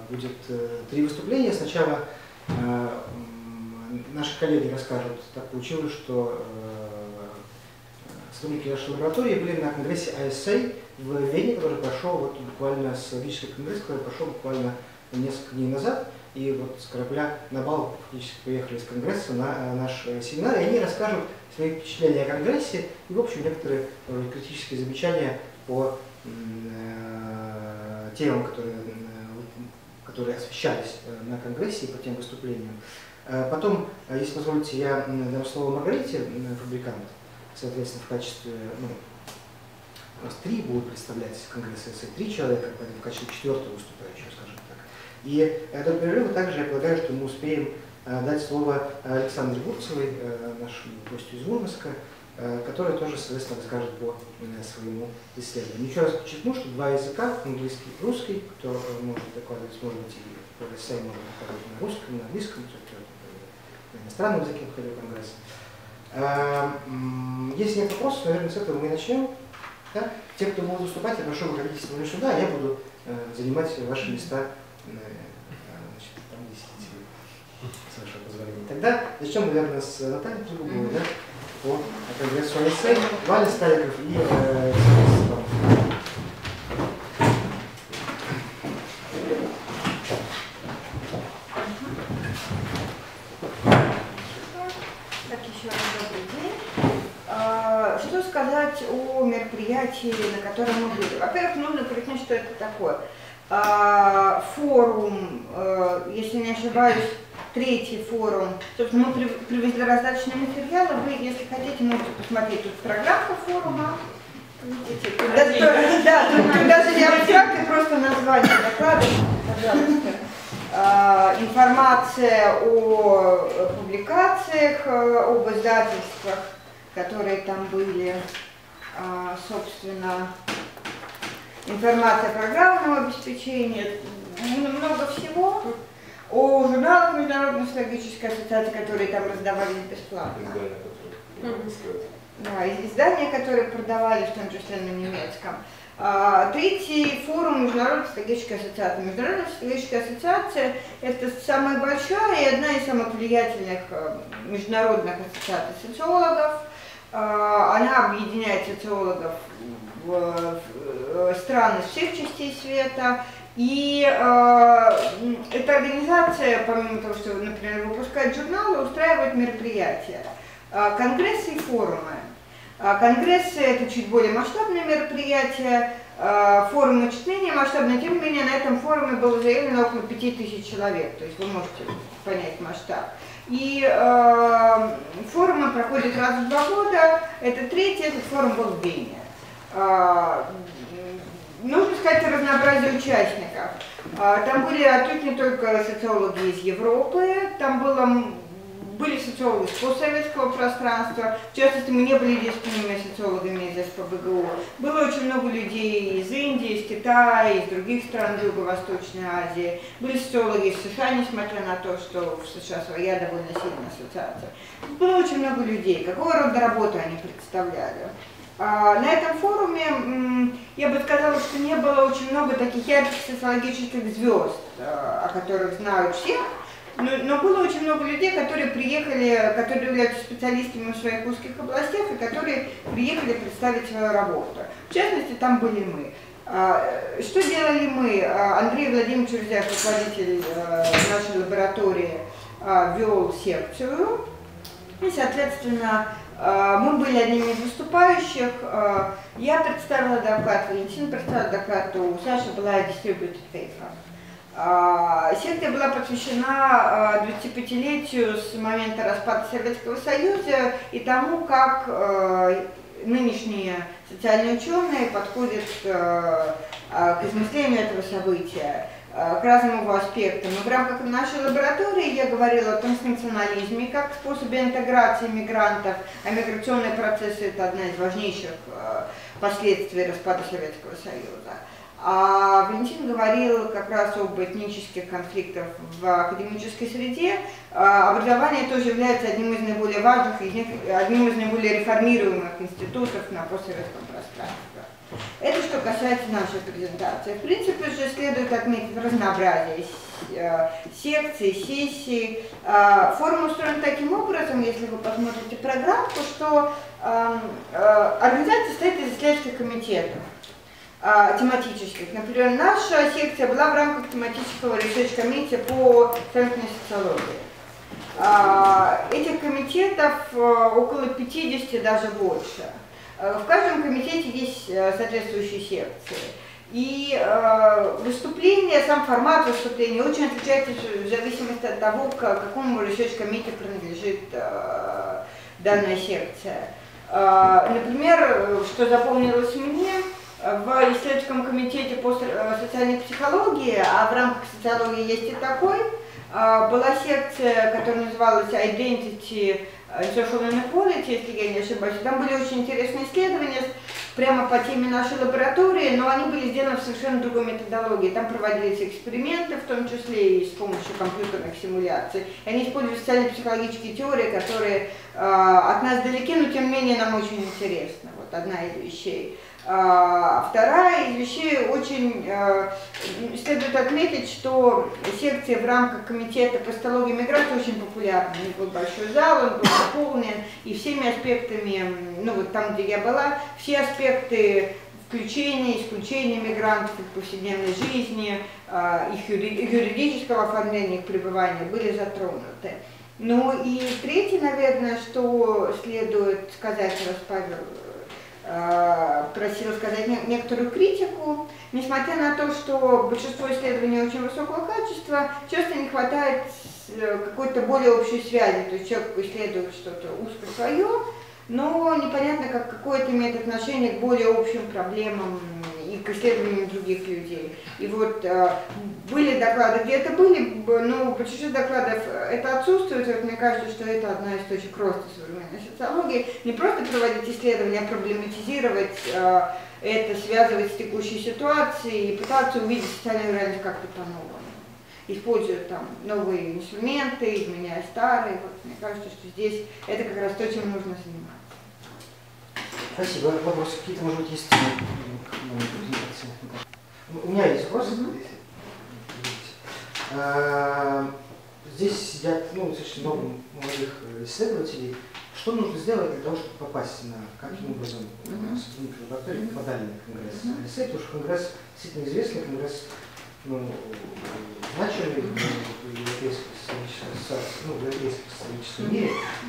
будет 3 выступления. Сначала наши коллеги расскажут. Так получилось, что сотрудники нашей лаборатории были на конгрессе ISA в Вене, который прошел вот буквально с логический конгресс, который прошел буквально несколько дней назад. И вот с корабля на бал фактически поехали из конгресса на наш семинар, и они расскажут свои впечатления о конгрессе и, в общем, некоторые критические замечания по темам, которые освещались на конгрессе и по тем выступлениям. Потом, если позволите, я дам слово Маргарите, фабрикант, соответственно, в качестве, у нас 3 будут представлять конгресс ИСА, 3 человека, поэтому в качестве 4-го выступающего, скажем так. И до перерыва также я полагаю, что мы успеем дать слово Александре Бурцевой, нашему гостю из Мурманска, который тоже, соответственно, расскажет по своему исследованию. Еще раз подчеркну, что 2 языка, английский и русский, кто может докладывать, может быть, и по эссе можно докладывать на русском, на английском, на иностранном языке в ходе конгресса. Если нет вопросов, наверное, с этого мы и начнем. Да? Те, кто будут выступать, я прошу выходить сегодня сюда, я буду занимать ваши места, значит, там, где сидите, с вашего позволения. Тогда начнем, наверное, с Натальи Трегубовой, да? По конгрессу АСА, Валя Сталиков и о мероприятии, на котором мы были. Во-первых, нужно пояснить, что это такое. Форум, если не ошибаюсь, 3-й форум. Собственно, мы привезли раздаточные материалы. Вы, если хотите, можете посмотреть тут программка форума. Видите, да, тут даже не абстракт, просто название доклада. Пожалуйста. Информация о публикациях, об издательствах, которые там были, собственно, информация о программном обеспечении, много всего, о журналах Международной социологической ассоциации, которые там раздавались бесплатно. Да, издания, которые продавались, в том числе на немецком. 3-й форум Международной социологической ассоциации. Международная социологическая ассоциация – это самая большая и одна из самых влиятельных международных ассоциаций социологов. Она объединяет социологов в страны всех частей света. И эта организация, помимо того, что, например, выпускает журналы, устраивает мероприятия, конгрессы и форумы. Конгрессы – это чуть более масштабные мероприятия, форумы чуть менее масштабные, тем не менее на этом форуме было заявлено около 5000 человек, то есть вы можете понять масштаб. И форумы проходят раз в 2 года, это 3-й, этот форум был в Вене. Нужно сказать о разнообразии участников. Там были отнюдь не только социологи из Европы, там были социологи из постсоветского пространства, в частности, мы не были единственными социологами из СПбГУ. Было очень много людей из Индии, из Китая, из других стран Юго-Восточной Азии. Были социологи из США, несмотря на то, что в США своя довольно сильная ассоциация. Было очень много людей. Какого рода работу они представляли? На этом форуме, я бы сказала, что не было очень много таких ярких социологических звезд, о которых знают все. Но было очень много людей, которые приехали, которые являются специалистами в своих узких областях и которые приехали представить свою работу. В частности, там были мы. Что делали мы? Андрей Владимирович Рузяев, руководитель нашей лаборатории, вел секцию. И, соответственно, мы были одними из выступающих. Я представила доклад, Валентин представила доклад, у Саши была distributed paper. Секция была посвящена 25-летию с момента распада Советского Союза и тому, как нынешние социальные ученые подходят к измыслению этого события, к разным его аспектам. И в рамках нашей лаборатории я говорила о транснационализме как способе интеграции мигрантов, а миграционные процессы – это одна из важнейших последствий распада Советского Союза. А Валентин говорил как раз об этнических конфликтах в академической среде. Образование тоже является одним из наиболее важных, одним из наиболее реформируемых институтов на постсоветском пространстве. Это что касается нашей презентации. В принципе же следует отметить разнообразие секций, сессий. Форум устроен таким образом, если вы посмотрите программку, что организация состоит из исследовательских комитетов тематических. Например, наша секция была в рамках тематического research committee по сравнительной социологии. Этих комитетов около 50, даже больше. В каждом комитете есть соответствующие секции. И выступление, сам формат выступления очень отличается в зависимости от того, к какому research committee принадлежит данная секция. Например, что запомнилось мне, в исследовательском комитете по социальной психологии, а в рамках социологии есть и такой, была секция, которая называлась Identity and Social Inequality, если я не ошибаюсь. Там были очень интересные исследования прямо по теме нашей лаборатории, но они были сделаны в совершенно другой методологии. Там проводились эксперименты, в том числе и с помощью компьютерных симуляций. И они используют социально-психологические теории, которые от нас далеки, но тем не менее нам очень интересны. Вот одна из вещей. Вторая из вещей, очень следует отметить, что секции в рамках комитета по социологии и миграции очень популярны. У них был большой зал, он был наполнен, и всеми аспектами, ну вот там, где я была, все аспекты включения, исключения мигрантов в повседневной жизни, их юридического оформления, их пребывания были затронуты. Ну и третье, наверное, что следует сказать, раз Павел просил сказать некоторую критику. Несмотря на то, что большинство исследований очень высокого качества, часто не хватает какой-то более общей связи. То есть человек исследует что-то узко свое, но непонятно, какое это имеет отношение к более общим проблемам и к исследованиям других людей. И вот были доклады, где это были, но в большинстве докладов это отсутствует. Вот мне кажется, что это одна из точек роста современной социологии. Не просто проводить исследования, а проблематизировать это, связывать с текущей ситуацией и пытаться увидеть социальную реальность как-то по-новому. Используя там новые инструменты, изменяя старые. Вот, мне кажется, что здесь это как раз то, чем нужно заниматься. Спасибо. Вопросы какие-то, может быть, есть? У меня есть вопрос. Здесь сидят достаточно много молодых исследователей. Что нужно сделать для того, чтобы попасть на каким образом в лаборатории попадали на конгресс РСЭ, потому что конгресс действительно известный, конгресс значимый в европейской социологическом мире.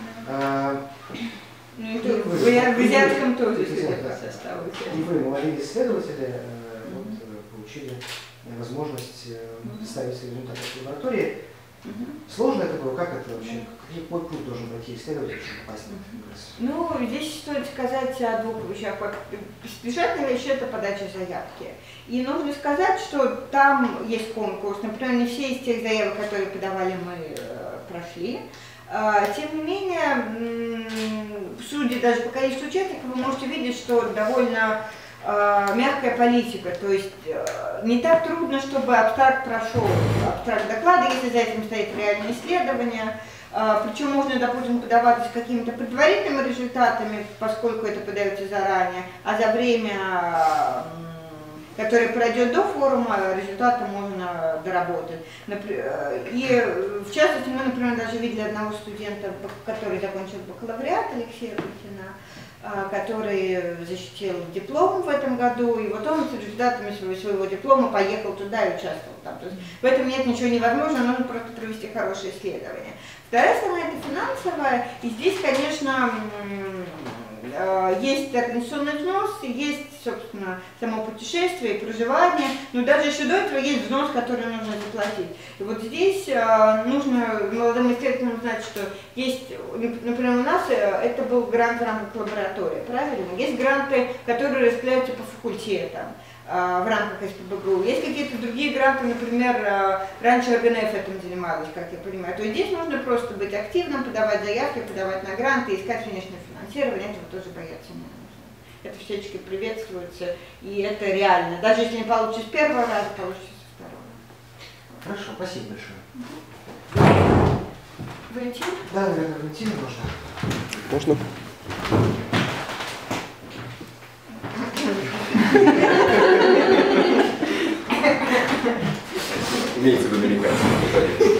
В азиатском тоже составу. И вы, молодые исследователи, получили возможность представить свои результаты в лаборатории. Сложно это было? Как это вообще? Какой путь должен пройти исследователь, чтобы попасть на конгресс? Ну, здесь стоит сказать о двух вещах. Бесплатная вещь – это подача заявки. И нужно сказать, что там есть конкурс. Например, не все из тех заявок, которые подавали, мы прошли. Тем не менее, судя даже по количеству участников, вы можете видеть, что довольно мягкая политика, то есть не так трудно, чтобы абстракт прошел, абстракт доклада, если за этим стоит реальное исследование. Причем можно, допустим, подаваться с какими-то предварительными результатами, поскольку это подается заранее, а за время, которое пройдет до форума, результаты можно доработать. И в частности, мы, например, даже видели одного студента, который закончил бакалавриат, Алексея Рутина, который защитил диплом в этом году, и вот он с результатами своего диплома поехал туда и участвовал там. То есть в этом нет ничего невозможного, нужно просто провести хорошее исследование. Вторая сторона – это финансовая, и здесь, конечно, есть организационный взнос, есть, собственно, само путешествие и проживание, но даже еще до этого есть взнос, который нужно заплатить. И вот здесь нужно молодым исследователям знать, что есть, например, у нас это был грант в рамках лаборатории, правильно? Есть гранты, которые распределяются по факультетам в рамках СПбГУ. Есть какие-то другие гранты, например, раньше РГНФ этим занималась, как я понимаю. То есть здесь нужно просто быть активным, подавать заявки, подавать на гранты, искать внешнее финансирование, этого тоже бояться не нужно. Это всячески приветствуется, и это реально. Даже если не получится с первого раза, получится со второго. Хорошо, спасибо большое. Валентин? Да, наверное, Валентин можно. Можно? имеется в виду американцы.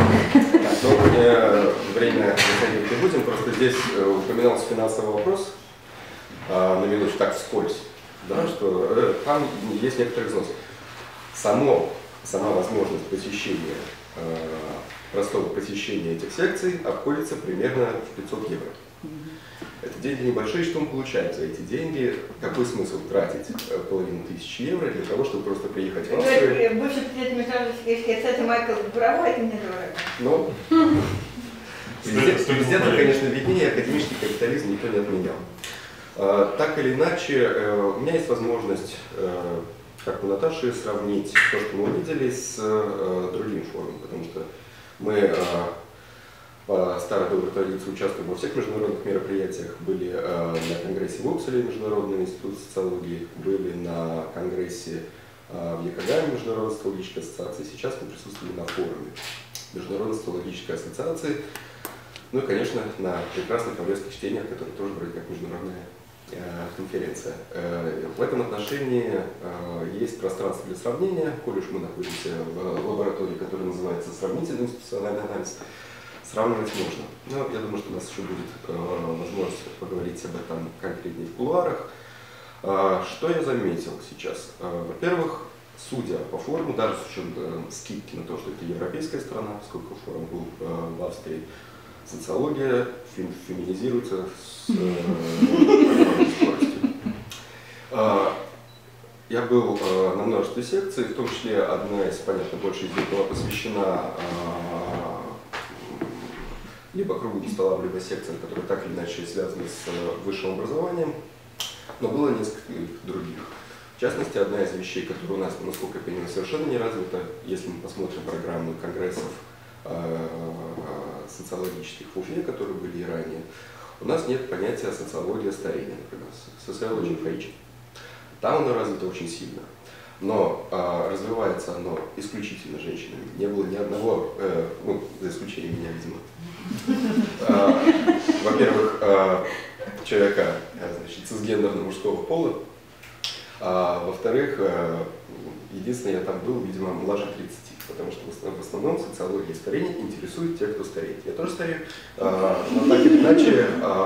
Время заходить не будем, просто здесь упоминался финансовый вопрос, на минуту так вскользь, да, что там есть некоторый взнос. Сама возможность посещения, простого посещения этих секций обходится примерно в 500 евро. Это деньги небольшие, что он получает за эти деньги? Какой смысл тратить 1500 евро для того, чтобы просто приехать в Австрию? Бывший президент Международной ассоциации Майкл Бурова, это недорого. Ну, президентам, конечно, виднее, академический капитализм никто не отменял. Так или иначе, у меня есть возможность, как у Наташи, сравнить то, что мы увидели, с другим форумом, потому что мы по старой доброй традиции участвуем во всех международных мероприятиях, были на конгрессе в Упселе Международного института социологии, были на конгрессе в ЕКГ Международной социологической ассоциации, сейчас мы присутствовали на форуме Международной социологической ассоциации, ну и, конечно, на прекрасных конгрессных чтениях, которые тоже вроде как международная конференция. В этом отношении есть пространство для сравнения, коль уж мы находимся в лаборатории, которая называется «Сравнительный институциональный анализ», сравнивать можно. Но я думаю, что у нас еще будет возможность поговорить об этом конкретнее в кулуарах. Что я заметил сейчас? Во-первых, судя по форуму, даже с учетом скидки на то, что это европейская страна, поскольку форум был в Австрии, социология феминизируется с скоростью. Я был на множестве секций, в том числе одна из, понятно, больше из них была посвящена либо круглым столам, либо секциям, которые так или иначе связаны с высшим образованием, но было несколько других. В частности, одна из вещей, которая у нас, насколько я понимаю, совершенно не развита, если мы посмотрим программу конгрессов социологических в Уфе, которые были и ранее, у нас нет понятия социология старения, например, sociology of aging. Там оно развито очень сильно, но развивается оно исключительно женщинами. Не было ни одного, ну, за исключением меня, видимо, во-первых, человека, значит, цисгендерного мужского пола, во-вторых, единственное, я там был, видимо, младше 30, потому что в основном социология старения интересует тех, кто стареет. Я тоже старею, но так или иначе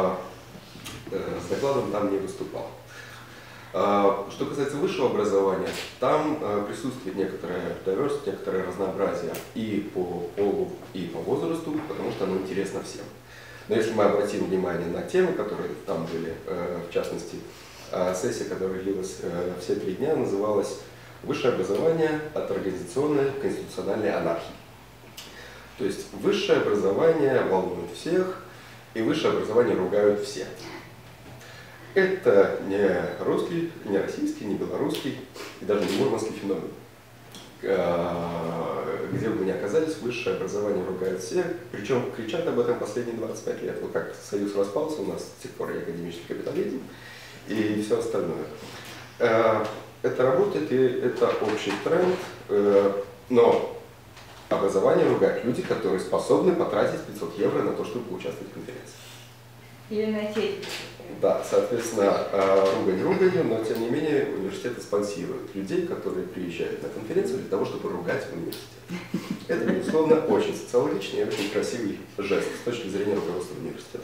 с докладом там не выступал. Что касается высшего образования, там присутствует некоторая diversity, некоторое разнообразие и по полу, и по возрасту, потому что оно интересно всем. Но если мы обратим внимание на темы, которые там были, в частности, сессия, которая длилась все 3 дня, называлась «Высшее образование от организационной конституциональной анархии». То есть высшее образование волнует всех, и высшее образование ругают все. Это не русский, не российский, не белорусский и даже не мурманский феномен. Где бы мы ни оказались, высшее образование ругают все, причем кричат об этом последние 25 лет. Вот как Союз распался, у нас с тех пор и академический капитализм, и все остальное. Это работает, и это общий тренд, но образование ругают люди, которые способны потратить 500 евро на то, чтобы поучаствовать в конференции. Или на те. Да, соответственно, ругань руганью, но тем не менее университеты спонсируют людей, которые приезжают на конференцию для того, чтобы ругать университет. Это, безусловно, очень социологичный и очень красивый жест с точки зрения руководства университета.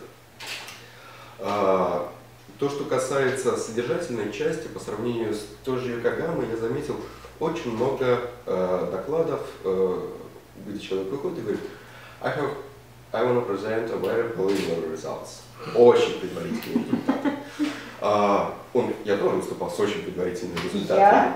То, что касается содержательной части, по сравнению с той же Йокогамой, я заметил очень много докладов, где человек выходит и говорит: I want to present a very preliminary results. Очень предварительные результаты. Я тоже выступал с очень предварительными результатами.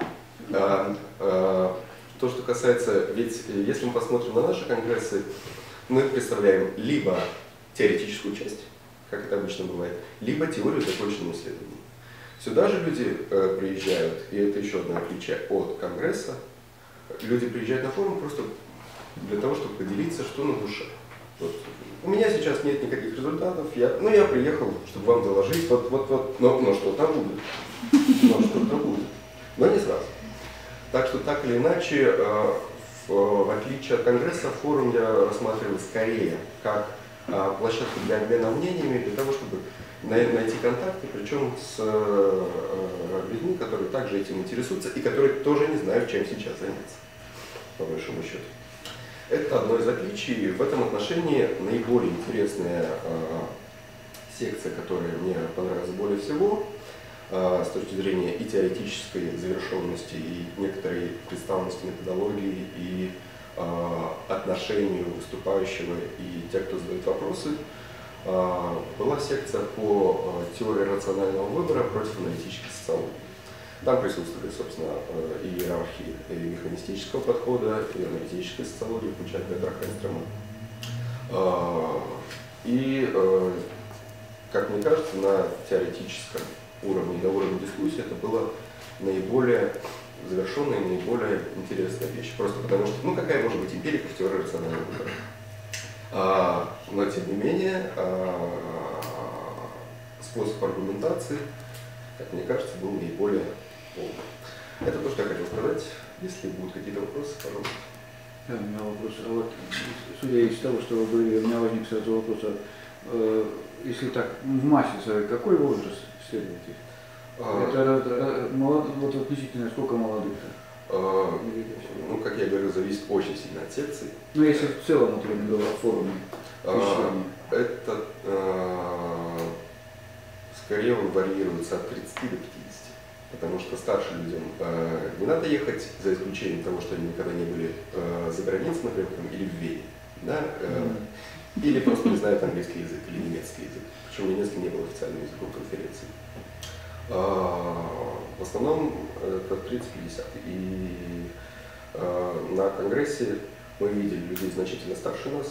То, что касается, ведь если мы посмотрим на наши конгрессы, мы представляем либо теоретическую часть, как это обычно бывает, либо теорию законченного исследования. Сюда же люди приезжают, и это еще одно отличие от конгресса, люди приезжают на форум просто для того, чтобы поделиться, что на душе. Вот. У меня сейчас нет никаких результатов, я приехал, чтобы вам доложить, но что-то будет, но не сразу. Так что, так или иначе, в отличие от конгресса, форум я рассматривал скорее как площадку для обмена мнениями, для того, чтобы найти контакты, причем с людьми, которые также этим интересуются и которые тоже не знают, чем сейчас заняться. по большому счету. Это одно из отличий. В этом отношении наиболее интересная секция, которая мне понравилась более всего, с точки зрения и теоретической завершенности, и некоторой представленности методологии, и отношению выступающего и тех, кто задает вопросы, была секция по теории рационального выбора против аналитической социологии. Там присутствовали, собственно, и иерархии и механистического подхода, и аналитической социологии, включая Петра Хайнстрема. И, как мне кажется, на теоретическом уровне, на уровне дискуссии это было наиболее завершенная и наиболее интересная вещь. Просто потому что, ну какая может быть эмпирика в теории рационального выбора? Но тем не менее, способ аргументации, как мне кажется, был наиболее полным. Это то, что я хотел сказать. Если будут какие-то вопросы, пожалуйста. Да, у меня вопрос. А вот, судя из того, что вы говорили, у меня возник сразу вопрос, если так, в массе своей, какой возраст исследователей? Это вот относительно сколько молодых-то? Ну, как я говорю, зависит очень сильно от секции. Ну, если в целом, вот именно говорю о форуме освещения. Это скорее он варьируется от 30 до 50. Потому что старшим людям не надо ехать, за исключением того, что они никогда не были за границей, например, или в Вене. Да? Или просто не знают английский язык или немецкий язык. Причем немецкий не был официальным языком конференции. В основном это 30-50. И на конгрессе мы видели людей значительно старше нас.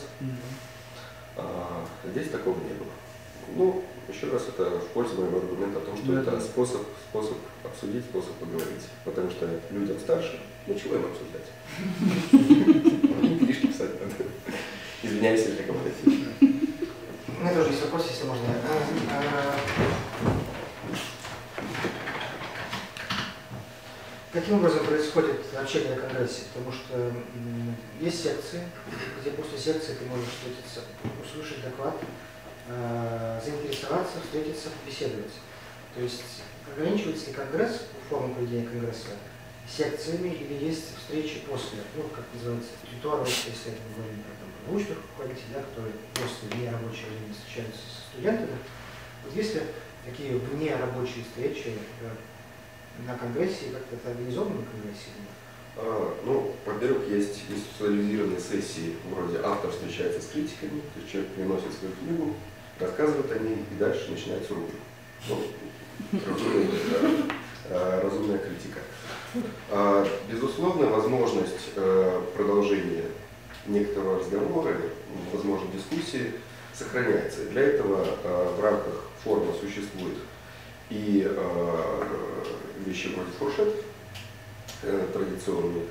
Здесь такого не было. Ну, еще раз, это в пользу моего аргумента о том, что это способ обсудить, способ поговорить. Потому что людям старше, ну чего им обсуждать? Книжки писать надо. Извиняюсь, если рекомендативно. У меня тоже есть вопрос, если можно. Каким образом происходит общение на конгрессе? Потому что есть секции, где после секции ты можешь встретиться, услышать доклад, заинтересоваться, встретиться, беседовать. То есть ограничивается ли конгресс, форма проведения конгресса, секциями или есть встречи после, ну, как называется, ритуалы, если мы говорим про научных руководителей, да, которые после нерабочего времени встречаются с студентами. Вот есть ли такие внерабочие встречи на конгрессе, как-то это организовано на конгрессе? Ну, во-первых, есть специализированные сессии, вроде автор встречается с критиками, то есть человек приносит свою книгу, рассказывает о ней, и дальше начинается рубрика. Ну, разумная критика. Безусловно, возможность продолжения некоторого разговора, возможно, дискуссии сохраняется. Для этого в рамках форума существует и вещи вроде фуршет, традиционные,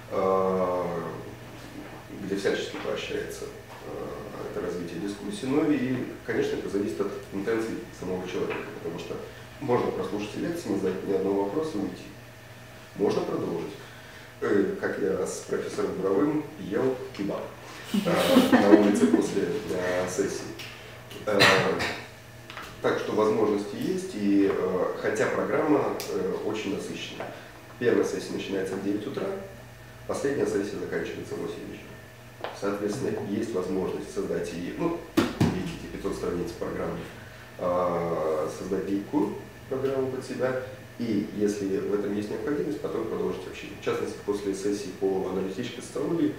где всячески поощряется это развитие дискуссии. Ну и, конечно, это зависит от интенций самого человека, потому что можно прослушать лекции, не задать ни одного вопроса и уйти. Можно продолжить. Как я с профессором Буровым ел кебаб на улице после сессии. Так что возможности есть, и хотя программа очень насыщенная. Первая сессия начинается в 9 утра, последняя сессия заканчивается в 8 вечера. Соответственно, есть возможность создать и, ну, видите, 500 страниц программы, создать гибкую программу под себя, и если в этом есть необходимость, потом продолжить общение. В частности, после сессии по аналитической социологии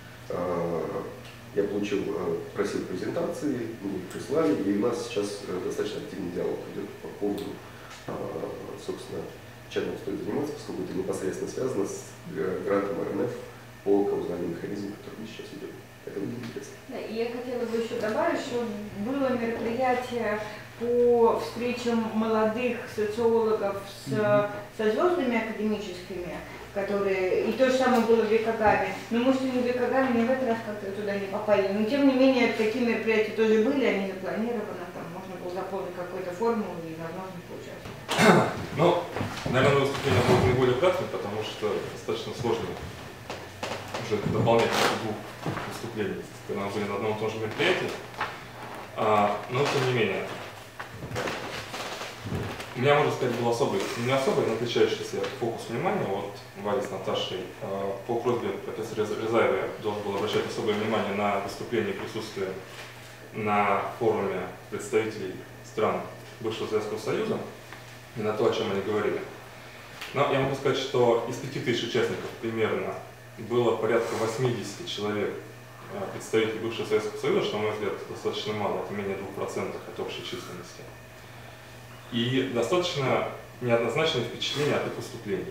я просил презентации, мы их прислали, и у нас сейчас достаточно активный диалог идет по поводу, собственно, чем нам стоит заниматься, поскольку это непосредственно связано с грантом РНФ по каузальным механизмам, который сейчас идет. Это будет интересно. Да, и я хотела бы еще добавить, что было мероприятие по встречам молодых социологов со звездами академическими, которые, и то же самое было в Векагаме. Но, может, не в Векагаме, не в этот раз как-то туда не попали. Но, тем не менее, такие мероприятия тоже были, они запланированы, там можно было заполнить какую-то форму и, возможно, поучаствовать. Ну, наверное, выступление будет наиболее кратким, потому что достаточно сложно уже дополнять двух выступлений, когда мы были на одном и том же мероприятии. Но, тем не менее, У меня, можно сказать, был не особый, но отличающийся фокус внимания от Вали с Наташей. По просьбе профессора Рязаева я должен был обращать особое внимание на выступление и присутствие на форуме представителей стран бывшего Советского Союза и на то, о чем они говорили. Но я могу сказать, что из 5000 участников примерно было порядка 80 человек представителей бывшего Советского Союза, что, на мой взгляд, достаточно мало, это менее 2% от общей численности. И достаточно неоднозначное впечатление от их выступлений.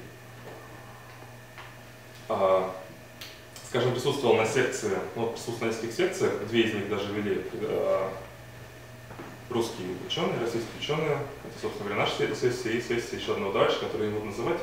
Скажем, присутствовал на секции, присутствовал на нескольких секциях, 2 из них даже вели русские ученые, российские ученые. Это, собственно говоря, наша сессия и сессия еще одного товарища, который я не буду называть.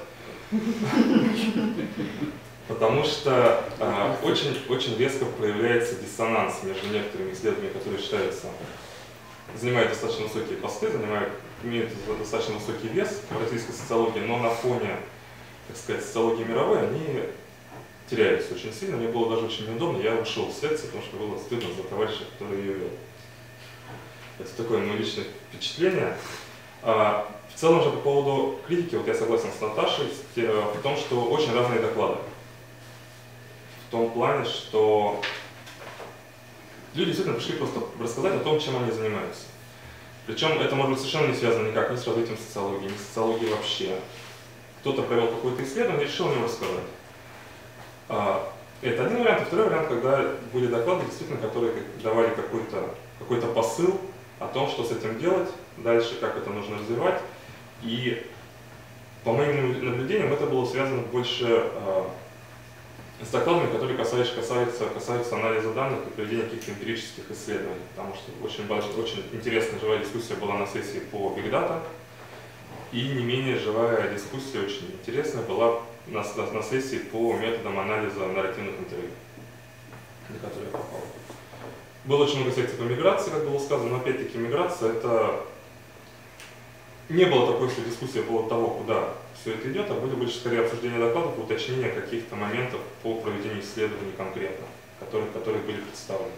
Потому что очень резко проявляется диссонанс между некоторыми исследованиями, которые считаются, занимают достаточно высокие посты, имеют достаточно высокий вес в российской социологии, но на фоне, так сказать, социологии мировой они теряются очень сильно. Мне было даже очень неудобно, я ушел с секции, потому что было стыдно за товарища, который ее вел. Это такое мое личное впечатление. В целом же по поводу критики, вот я согласен с Наташей в том, что очень разные доклады. В том плане, что люди действительно пришли просто рассказать о том, чем они занимаются. Причем это может быть совершенно не связано никак ни с развитием социологии, ни с социологией вообще. Кто-то провел какое-то исследование и решил о нем рассказать. Это один вариант. И второй вариант, когда были доклады, действительно, которые давали какой-то посыл о том, что с этим делать, дальше, как это нужно развивать. И по моим наблюдениям это было связано больше с докладами, которые касаются анализа данных и проведения каких-то эмпирических исследований, потому что очень интересная живая дискуссия была на сессии по Big Data, и не менее живая дискуссия, очень интересная, была на сессии по методам анализа нарративных интервью, на которые я попал. Было очень много секций по миграции, как было сказано, но опять-таки миграция это не было такой дискуссии по поводу того, куда все это идет, а были больше скорее обсуждения докладов и уточнения каких-то моментов по проведению исследований конкретно, которые были представлены.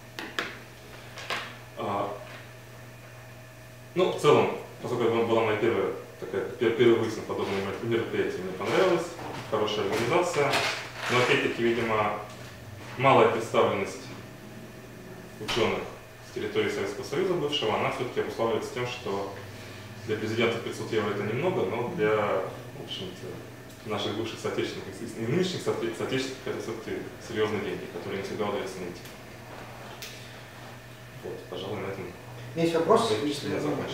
В целом, поскольку это была моя первый выезд на подобное мероприятие, мне понравилось, хорошая организация, но опять-таки, видимо, малая представленность ученых с территории Советского Союза бывшего, она все-таки обуславливается тем, что для президента 500 евро это немного, но для, в общем-то, наших бывших соотечественников и нынешних соотечественников это все-таки серьезные деньги, которые не всегда удается найти. Вот, пожалуй, на этом. Есть вопрос, если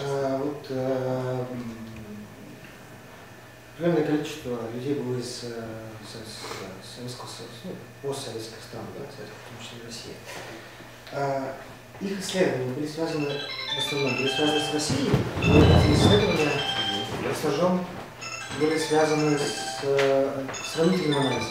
определенное количество людей было из Советского Союза, постсоветских стран, да, в том числе России. Их исследования были связаны, в основном, с Россией, но эти исследования в основном были связаны с сравнительным анализом.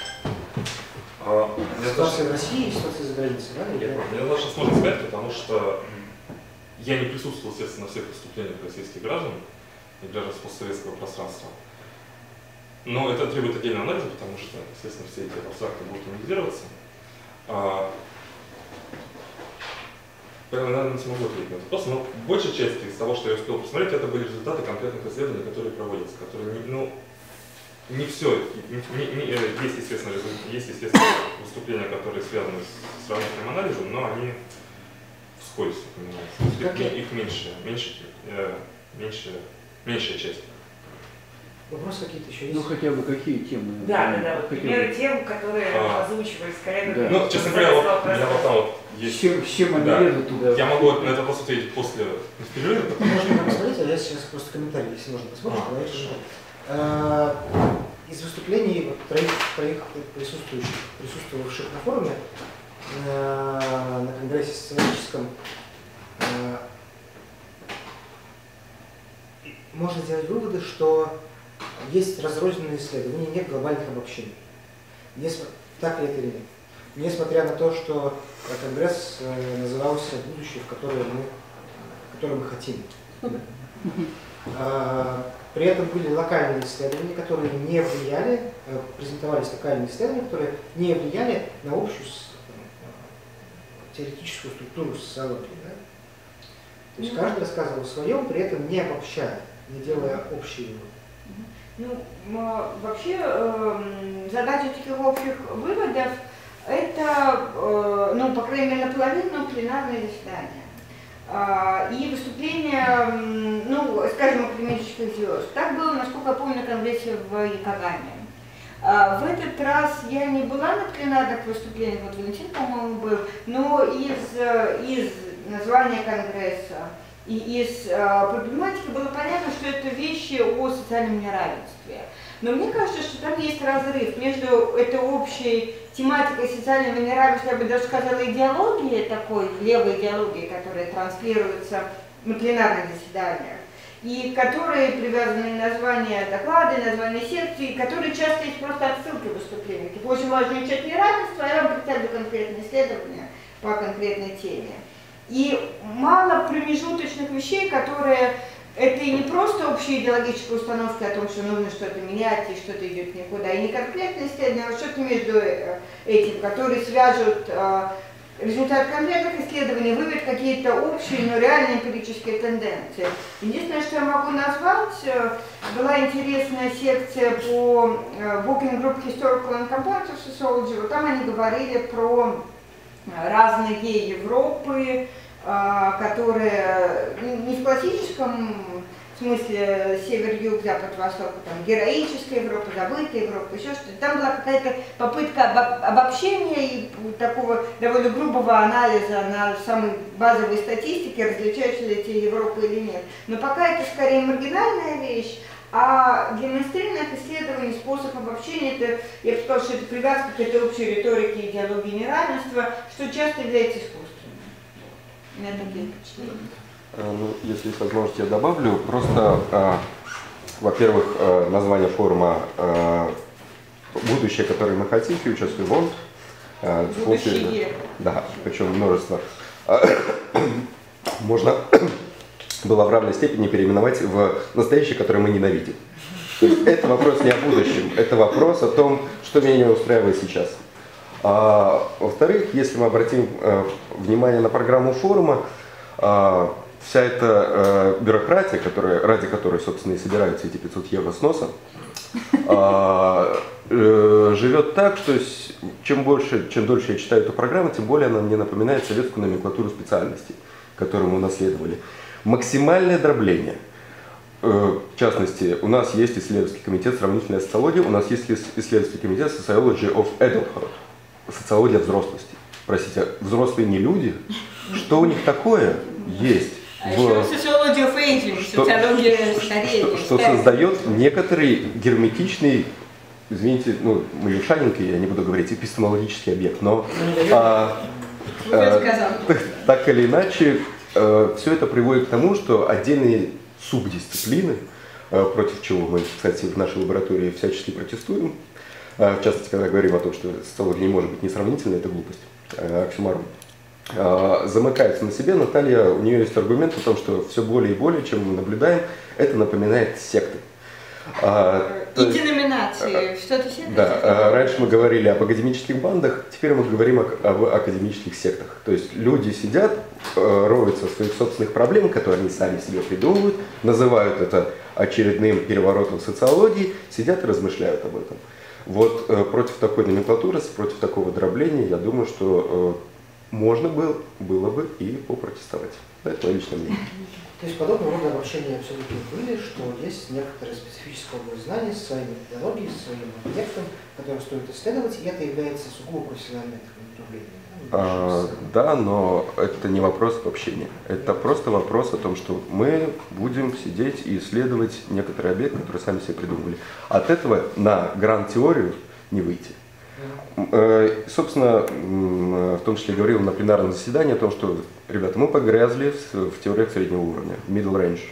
Ситуация в России и ситуация за границей, да? Мне даже сложно сказать, потому что я не присутствовал, естественно, на всех выступлениях российских граждан и граждан постсоветского пространства. Но это требует отдельного анализа, потому что, естественно, все эти абстракты будут анализироваться. Наверное, не смогу ответить на этот вопрос, но большая часть из того, что я успел посмотреть, это были результаты конкретных исследований, которые проводятся, которые не все, есть, естественно, выступления, которые связаны с сравнительным анализом, но они вскользь упоминаются. Их меньшая часть. Вопросы какие-то еще есть? Ну хотя бы какие темы? Да, вот примеры тем, которые озвучивались коллегами. Ну, честно говоря, я вот там вот есть. С чем они едут туда? Я могу на этот вопрос ответить после перерыва, потому что... Можно посмотреть, а я сейчас просто комментарий, если можно посмотреть. Из выступлений вот, троих присутствовавших на форуме, на конгрессе социологическом, можно сделать выводы, что есть разрозненные исследования, нет глобальных обобщений. Так ли это или нет? Несмотря на то, что конгресс назывался «Будущее, в которое мы хотим». При этом были локальные исследования, которые не влияли, презентовались локальные исследования, которые не влияли на общую теоретическую структуру социологии. Да? То есть каждый рассказывал о своем, при этом не обобщая, не делая общий вывод. Ну, вообще, задача таких общих выводов – это, ну, по крайней мере, наполовину пленарное заседание. И выступления, ну, скажем, академических звезд. Так было, насколько я помню, на конгрессе в Якогаме. В этот раз я не была на пленарных выступлениях, вот Валентин, по-моему, был, но из названия конгресса и из проблематики было понятно, что это вещи о социальном неравенстве. Но мне кажется, что там есть разрыв между этой общей тематикой социального неравенства, я бы даже сказала, идеологией такой, левой идеологией, которая транслируется на пленарных заседаниях, и которые привязаны названия доклада, названия секции, которые часто есть просто отсылки в выступлениях. Типа очень важный учет неравенства, я вам представлю конкретные исследования по конкретной теме. И мало промежуточных вещей, которые, это и не просто общие идеологические установки о том, что нужно что-то менять и что-то идет никуда, и не конкретные исследования, а что-то между этим, которые свяжут результат конкретных исследований, выведут какие-то общие, но реальные эмпирические тенденции. Единственное, что я могу назвать, была интересная секция по Working Group Historical and Comparative Sociology, вот там они говорили про разные Европы, которые не в классическом смысле север-юг, запад-восток, там героическая Европа, забытая Европа, еще что-то. Там была какая-то попытка обобщения и такого довольно грубого анализа на самой базовой статистике, различаются ли эти Европы или нет. Но пока это скорее маргинальная вещь, а для мейнстримных исследований способ обобщения, это, я бы сказала, что это привязка к этой общей риторике идеологии неравенства, что часто является искусственным. У меня такие впечатления. Ну, если есть возможность, я добавлю. Просто, во-первых, название форума «Будущее, которое мы хотим», «Future we want». Будущее. Да, причем множество. Можно было в равной степени переименовать в «Настоящее, которое мы ненавидим». То есть это вопрос не о будущем, это вопрос о том, что меня не устраивает сейчас. Во-вторых, если мы обратим внимание на программу форума, вся эта бюрократия, ради которой, собственно, и собираются эти 500 евро сноса, живет так, что чем дольше я читаю эту программу, тем более она мне напоминает советскую номенклатуру специальностей, которую мы унаследовали. Максимальное дробление. В частности, у нас есть исследовательский комитет сравнительной социологии, у нас есть исследовательский комитет Sociology of Adulthood, социология взрослости. Простите, взрослые не люди? Что у них такое есть? Еще социология of aging, социология старения. Что создает некоторый герметичный, извините, ну, мы левшаненький, я не буду говорить, эпистемологический объект, но так или иначе, все это приводит к тому, что отдельные субдисциплины, против чего мы, кстати, в нашей лаборатории всячески протестуем, в частности, когда говорим о том, что социология не может быть несравнительной, это глупость, оксюморон, замыкается на себе. Наталья, у нее есть аргумент о том, что все более и более, чем мы наблюдаем, это напоминает секты. И деноминации, что-то секты? Да, раньше мы говорили об академических бандах, теперь мы говорим об академических сектах. То есть люди сидят, роются в своих собственных проблемах, которые они сами себе придумывают, называют это очередным переворотом социологии, сидят и размышляют об этом. Вот против такой номенклатуры, против такого дробления, я думаю, что можно было бы и попротестовать. Да, это мое личное мнение. То есть подобного рода обобщения все-таки были, что есть некоторая специфическая область знаний с своей идеологией, с своим объектом, который стоит исследовать, и это является сугубо профессиональным направлением. Да, но это не вопрос обобщения. Это просто вопрос о том, что мы будем сидеть и исследовать некоторый объект, который сами себе придумали. От этого на гранд-теорию не выйти. Собственно, в том числе говорил на пленарном заседании о том, что, ребята, мы погрязли в теориях среднего уровня, middle range.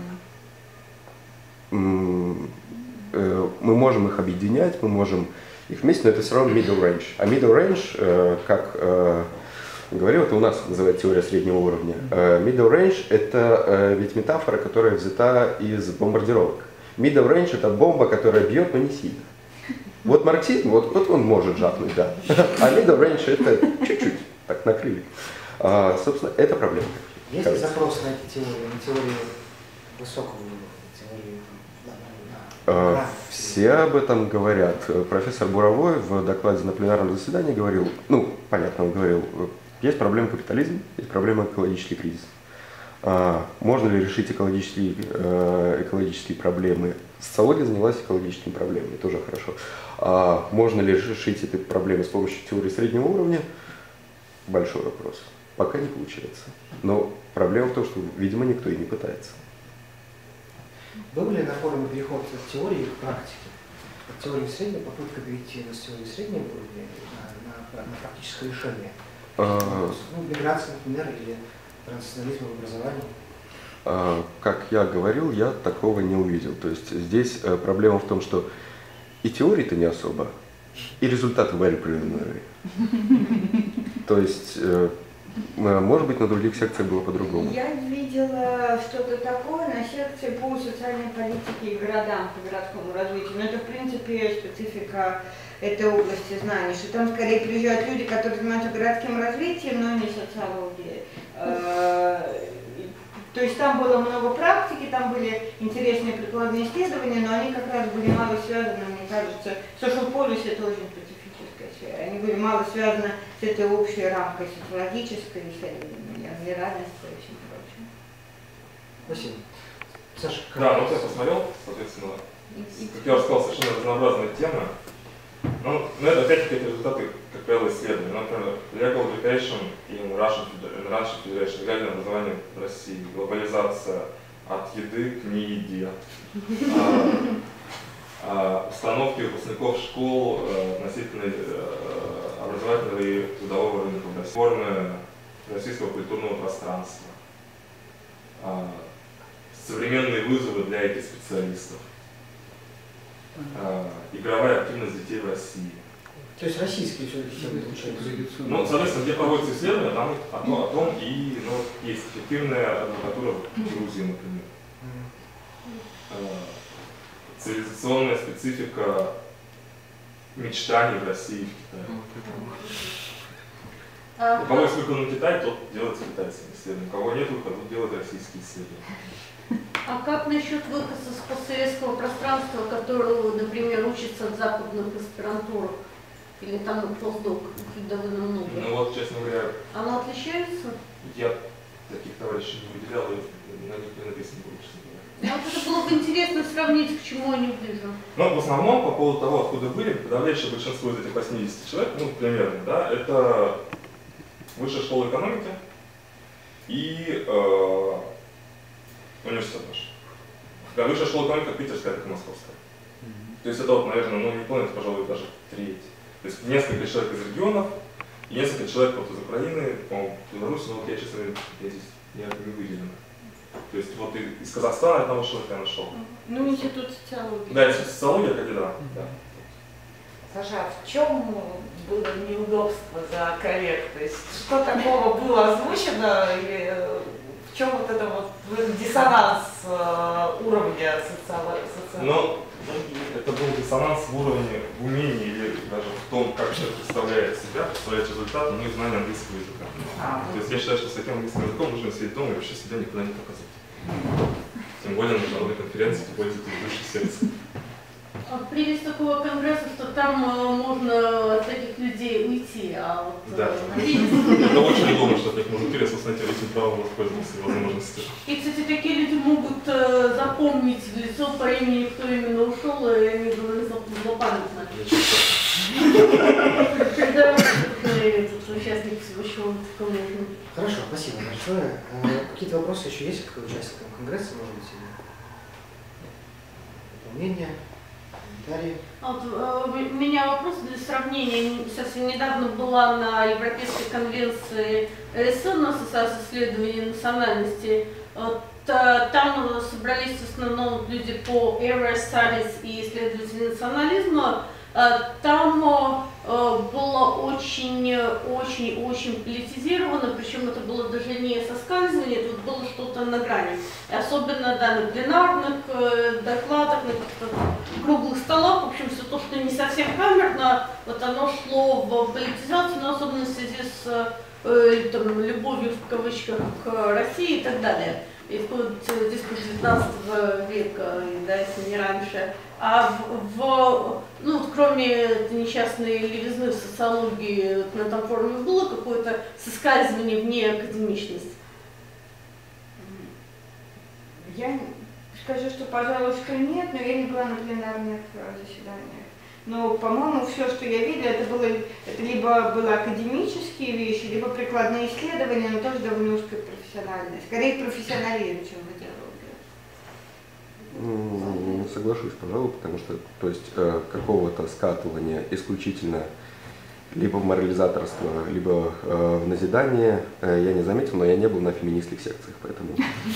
Мы можем их объединять, мы можем их вместе, но это все равно middle range. А middle range, как говорил, это у нас называют теория среднего уровня. Middle range – это ведь метафора, которая взята из бомбардировок. Middle range – это бомба, которая бьет, но не сильно. Вот марксизм, вот он может жахнуть, да. А middle range это чуть-чуть, так накрыли. Собственно, это проблема. Есть ли запрос на эти теории, на теорию высокого уровня, теорию Все об этом говорят. Профессор Буровой в докладе на пленарном заседании говорил, ну, понятно, он говорил, есть проблема капитализма, есть проблема экологический кризис. Можно ли решить экологические проблемы? Социология занялась экологическими проблемами, тоже хорошо. Можно ли решить эти проблемы с помощью теории среднего уровня? Большой вопрос. Пока не получается. Но проблема в том, что, видимо, никто и не пытается. Был ли на форуме переход от теории к практике? От теории среднего, попытка перейти с теории среднего уровня на практическое решение? Миграция, например, или транснационализм в образовании? Как я говорил, я такого не увидел. То есть здесь проблема в том, что и теории-то не особо, и результаты были прелюдинарные. То есть, может быть, на других секциях было по-другому. Я видела что-то такое на секции по социальной политике и городам, по городскому развитию. Но это, в принципе, специфика этой области знаний, что там скорее приезжают люди, которые занимаются городским развитием, но не социологией. То есть там было много практики, там были интересные прикладные исследования, но они как раз были мало связаны, мне кажется, social policy это очень специфическая сфера. Они были мало связаны с этой общей рамкой социологической, неравенства и всем прочим. Спасибо. Саша, Да, вот я посмотрел, соответственно, как я уже сказал, совершенно разнообразные темы. Ну, это опять-таки результаты, как правило, исследований. Например, legal education in Russian Federation, легальное образование в России, глобализация от еды к нееде, установки выпускников школ относительно образовательного и трудового рынка в России, формы российского культурного пространства, современные вызовы для IT-специалистов. Игровая активность детей в России. То есть российские все-таки темы получаются? Ну, соответственно, где проводятся исследования, там о том и есть эффективная адвокатура в Грузии, например. Цивилизационная специфика мечтаний в России и в Китае. У кого есть выход на Китай, тот делает с китайцами исследования. У кого нет выхода, тот делает российские исследования. А как насчет выхода с постсоветского пространства, которого, например, учится в западных аспирантурах? Или там постдок, их довольно много? Ну вот, честно говоря, оно отличается? Я таких товарищей не выделял, и на них не написано было, честно говоря. Вот это было бы интересно сравнить, к чему они ближе. Ну, в основном, по поводу того, откуда были, подавляющее большинство из этих 80 человек, ну, примерно, да, это высшая школа экономики и университет наш. Да, высшая школа экономики питерская, как и московская. То есть это вот, наверное, ну не половина, пожалуй, даже треть. То есть несколько человек из регионов и несколько человек вот из Украины, по-моему, Беларуси, но вот я, честно говоря, я здесь не выделен. То есть вот из Казахстана одного человека я нашел. Ну, институт социологии. Да, институт социологии, кандидат. Да. Саша, а в чем было неудобство за коллег? То есть что такого было озвучено, или в чем вот это вот диссонанс уровня социологии? Ну, это был диссонанс в уровне, в умении или даже в том, как человек представляет себя, представляет результат, но и знание английского языка. То есть я считаю, что с таким английским языком нужно сидеть дома и вообще себя никуда не показать. Тем более на международной конференции, тем более это высший сервис. Прелесть такого конгресса, что там можно от таких людей уйти, а вот... Да. Это очень удобно, что от них можно интересно снять этим правом воспользоваться возможностью. И, кстати, такие люди могут запомнить в лицо по имени, кто именно ушел, и они довольно злопамятны. Когда этот участник всего чего такого нужно. Хорошо, спасибо большое. Какие-то вопросы еще есть к участникам конгресса, может быть, или дополнения? Вот, у меня вопрос для сравнения. Совсем недавно была на Европейской конвенции РСН, Ассоциации исследований национальности. Там собрались в основном люди по Area Studies и исследователи национализма. Там было очень политизировано, причем это было даже не соскальзывание, тут было что-то на грани. Особенно да, на пленарных докладах, на круглых столах, в общем, все то, что не совсем камерно, вот оно шло в политизацию, но особенно в связи с там, любовью в кавычках к России и так далее. И в дискурс 19 века, да, если не раньше. А ну, вот кроме этой несчастной левизны в социологии, на этом форуме было какое-то соскальзывание в неакадемичность? Я скажу, что, пожалуй, что нет, но я не была на пленарных заседаниях. Но, по-моему, все, что я видела, это либо были академические вещи, либо прикладные исследования, но тоже довольно узкая профессиональность. Скорее профессионализм, чем идеология. Соглашусь, пожалуй, потому что, то есть, какого-то скатывания исключительно либо в морализаторство, либо в назидание я не заметил, но я не был на феминистских секциях, поэтому...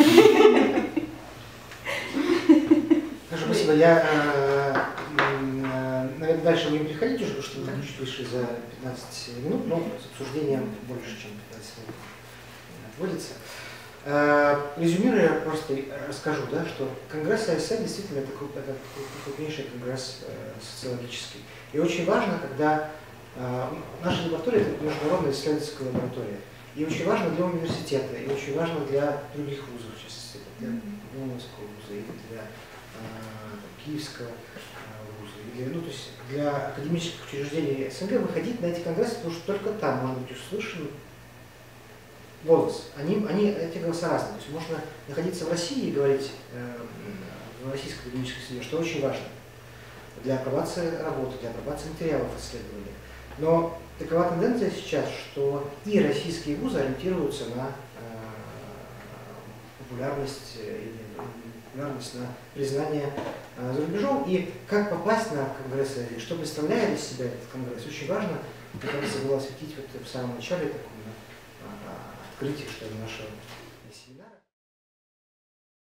Хорошо, спасибо. Я, наверное, дальше будем переходить уже, потому что мы так чуть вышли за 15 минут, но с обсуждением больше, чем 15 минут отводится. Резюмируя, я просто расскажу, да, что Конгресс АСН действительно это крупнейший конгресс социологический. И очень важно, когда наша лаборатория – это международная исследовательская лаборатория. И очень важно для университета, и очень важно для других вузов, в частности, для Мурманского вуза, или для Киевского вуза, или, ну, то есть для академических учреждений СНГ выходить на эти конгрессы, потому что только там может быть услышан голос. Эти голоса разные. То есть можно находиться в России и говорить в российской академической среде, что очень важно для апробации работы, для апробации материалов исследования. Но такова тенденция сейчас, что и российские вузы ориентируются на популярность, на признание за рубежом. И как попасть на конгресс, что представляет из себя этот конгресс, очень важно, мне кажется, было осветить вот в самом начале таком открытии, что ли, нашего